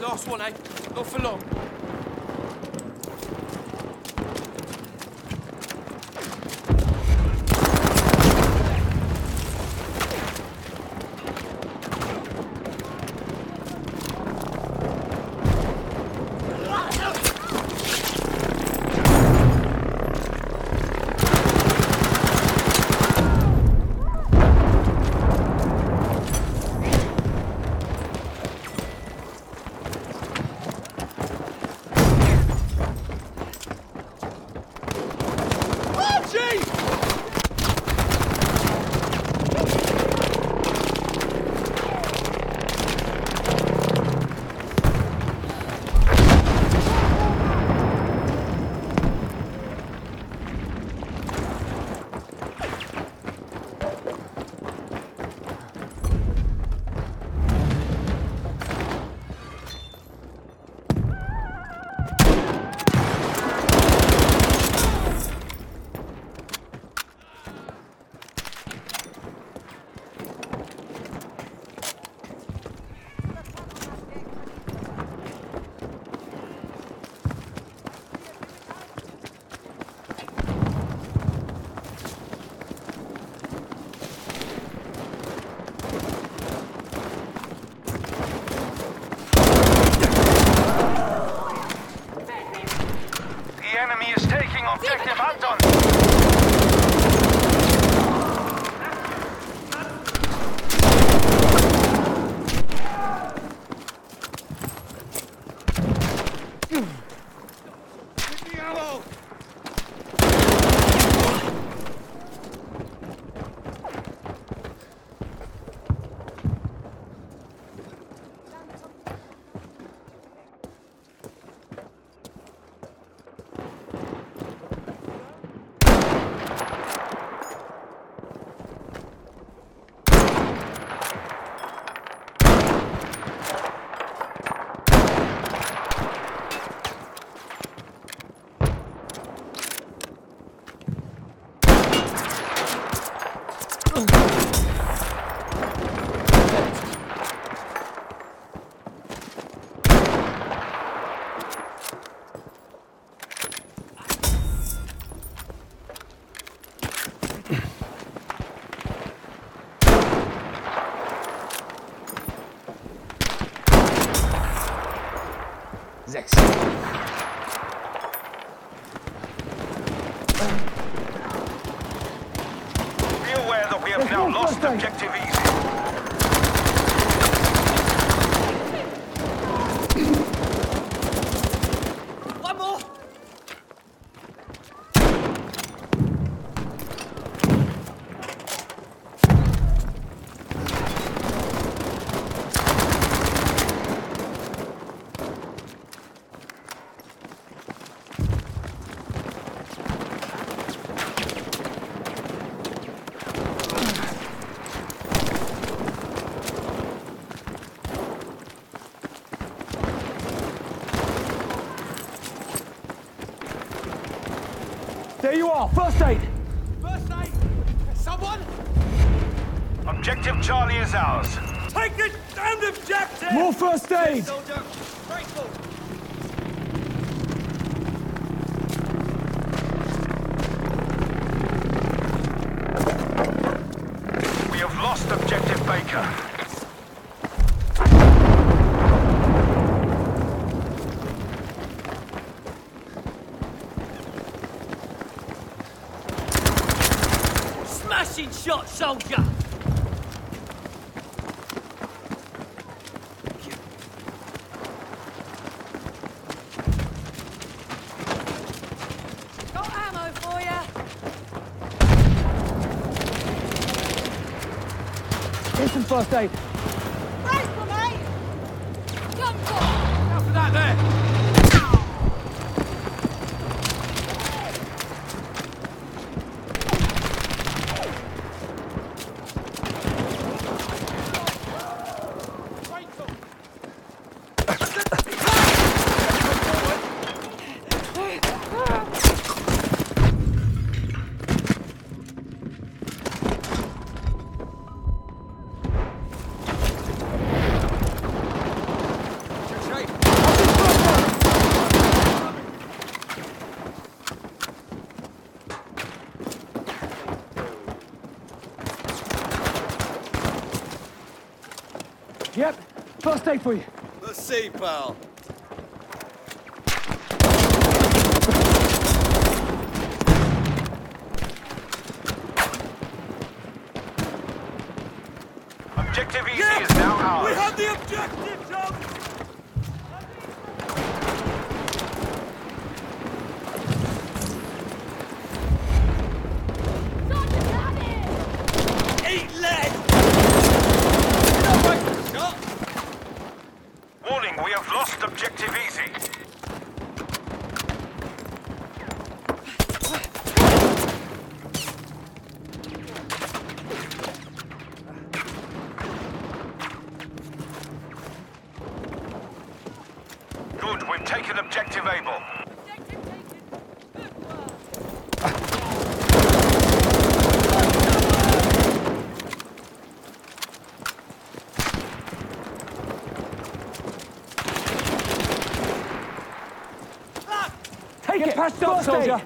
Last one, eh? Not for long. Objective Anton! Be aware that we have now lost objective easy. One more! There you are, first aid! First aid! Someone? Objective Charlie is ours. Take this damned objective! More first aid! Soldier! Grateful! We have lost objective Baker. Smashing shot, soldier! Got ammo for ya. Here's some first aid. Rifle, mate. Jump for. Out for that there! First aid for you. Let's see, pal. Objective easy is now ours. We have the objective, John! Eat lead! Shot! Warning, we have lost objective easy. Good, we've taken objective Able. Take Get it. patched up, First aid. soldier.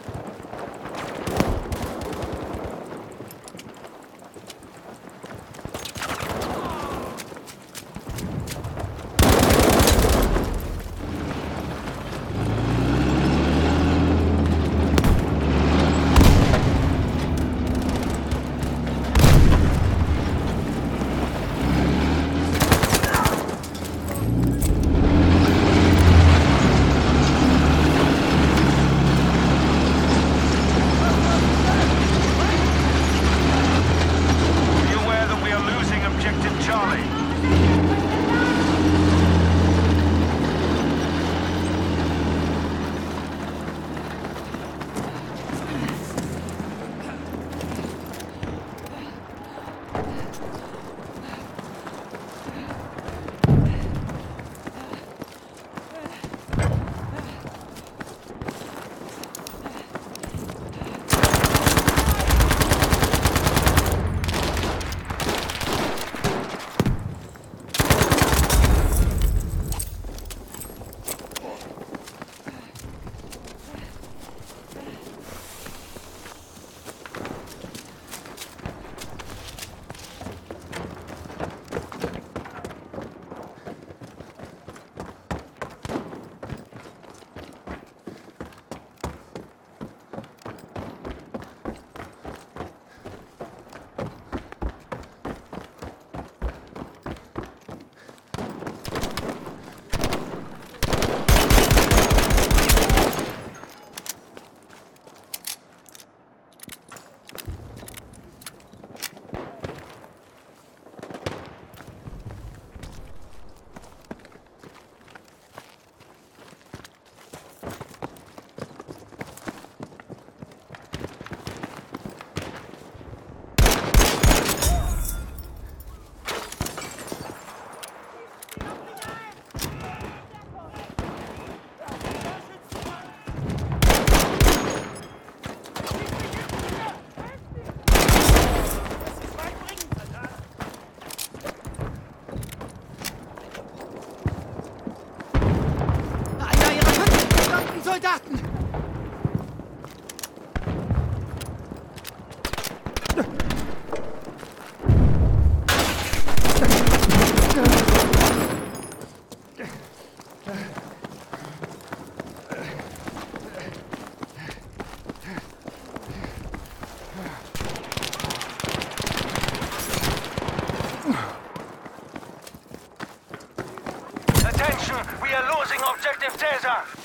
Be aware that we are losing objective Charlie. Einer ihrer verdammten Soldaten! Attention, we are losing objective Caesar.